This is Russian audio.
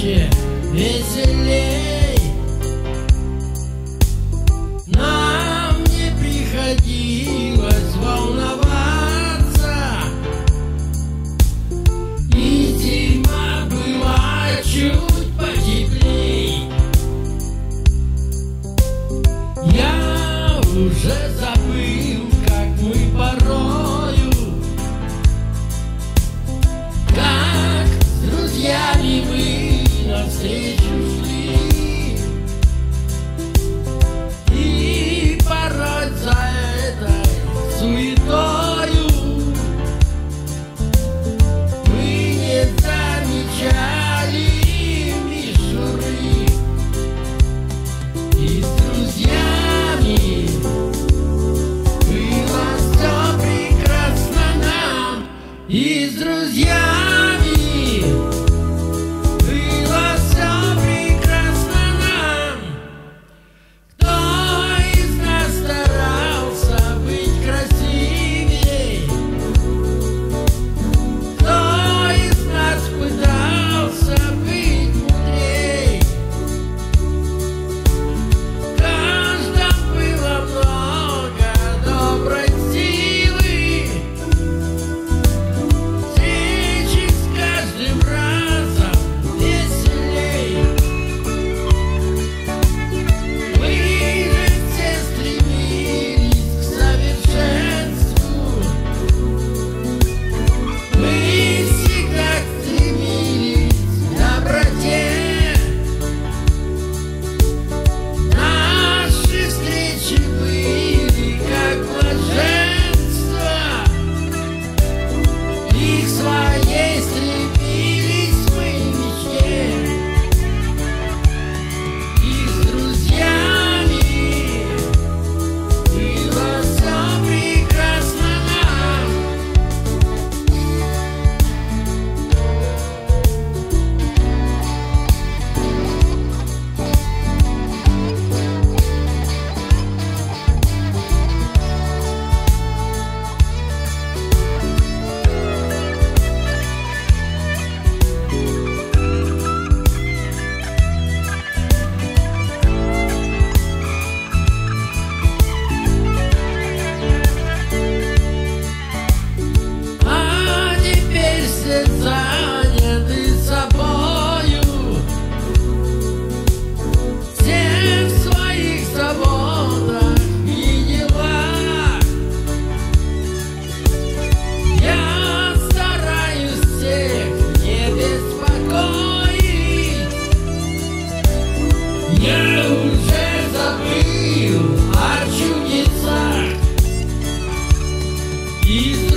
чаще, веселей. Нам не приходилось волноваться, и зима была чуть потеплей. Я уже забыл, как мы порою, как с друзьями мы навстречу шли, и порой за этой суетою мы не замечали мишуры. И с друзьями было все прекрасно нам, и с друзьями было все прекрасно нам. Кто из нас старался быть красивей? Кто из нас пытался быть мудрей? В каждом было много доброй силы. Встречи с каждым разом веселей. Мы же все стремились к совершенству. Мы всегда стремились к доброте. Наши встречи были как блаженство, и к своей стремились мы мечте. И с друзьями было все прекрасно нам. А теперь все заняты собою, все в своих заботах и делах. Я стараюсь всех не беспокоить. Я уже забыл о чудесах. И